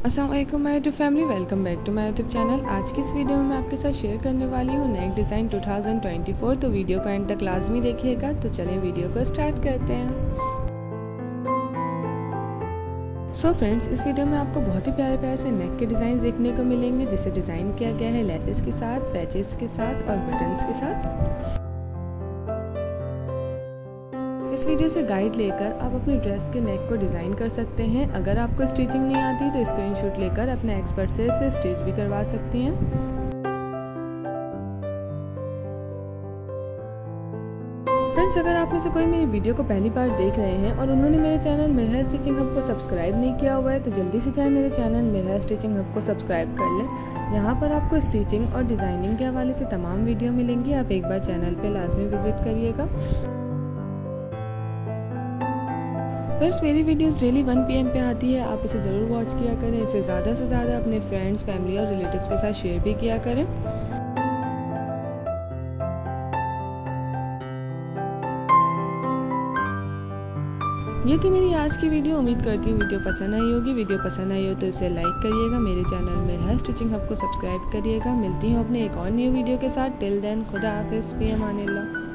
अस्सलाम वालेकुम my YouTube family, welcome back to my YouTube channel. आज की इस वीडियो में मैं आपके साथ शेयर करने वाली हूँ नेक डिज़ाइन 2024। तो वीडियो को एंड तक लाजमी देखिएगा। तो चलें वीडियो को स्टार्ट करते हैं। सो फ्रेंड्स, इस वीडियो में आपको बहुत ही प्यारे प्यारे से नेक के डिज़ाइन देखने को मिलेंगे, जिसे डिज़ाइन किया गया है लेसेस के साथ, पैचेस के साथ और बटन्स के साथ। इस वीडियो से गाइड लेकर आप अपनी ड्रेस के नेक को डिज़ाइन कर सकते हैं। अगर आपको स्टिचिंग नहीं आती तो स्क्रीनशॉट लेकर अपने एक्सपर्ट से इसे स्टिच भी करवा सकती हैं। फ्रेंड्स, अगर आप में से कोई मेरी वीडियो को पहली बार देख रहे हैं और उन्होंने मेरे चैनल मिरहर स्टिचिंग हब को सब्सक्राइब नहीं किया हुआ है, तो जल्दी से जाएं मेरे चैनल मिरहर स्टिचिंग हब को सब्सक्राइब कर लें। यहाँ पर आपको स्टिचिंग और डिज़ाइनिंग के हवाले से तमाम वीडियो मिलेंगी। आप एक बार चैनल पे लाजमी विजिट करिएगा। फ्रेंड्स, मेरी वीडियोस डेली 1 PM पे आती है। आप इसे ज़रूर वॉच किया करें। इसे ज़्यादा से ज़्यादा अपने फ्रेंड्स, फैमिली और रिलेटिव्स के साथ शेयर भी किया करें। ये थी मेरी आज की वीडियो। उम्मीद करती हूँ वीडियो पसंद आई होगी। वीडियो पसंद आई हो तो इसे लाइक करिएगा। मेरे चैनल मिरहर स्टिचिंग हब को सब्सक्राइब करिएगा। मिलती हूँ अपने एक और न्यू वीडियो के साथ। टिल देन खुदा हाफिज़, फ़ी अमानिल्लाह।